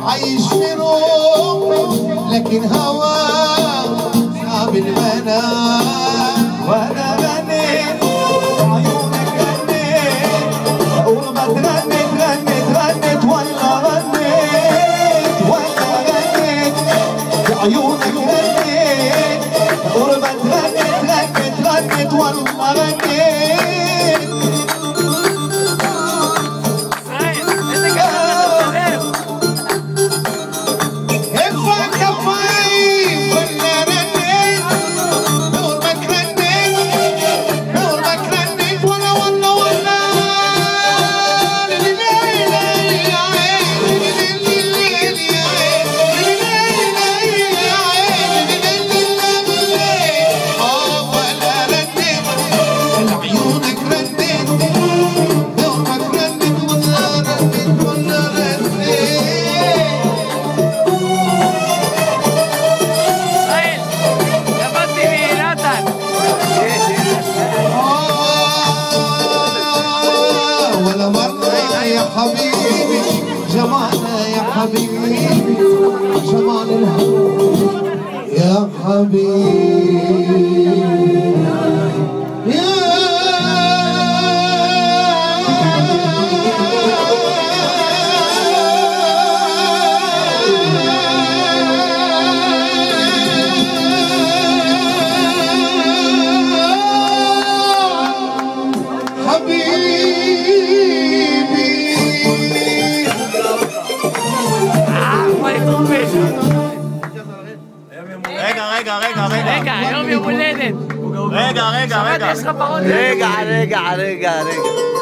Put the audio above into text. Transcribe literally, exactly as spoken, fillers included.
حيشتروا لكن هوا صعب المنام. وانا غنيت عيونك غنيت قربت غنيت غنيت غنيت ولا غنيت ولا غنيت عيونك غنيت قربت غنيت غنيت غنيت ولا غنيت. حبيبي جمالنا يا حبيبي جمال الهوى يا حبيبي يا רגע, רגע, רגע. רגע, היום יום הולדת. רגע, רגע, רגע. שמעתי, יש לך פרות. רגע, רגע, רגע, רגע.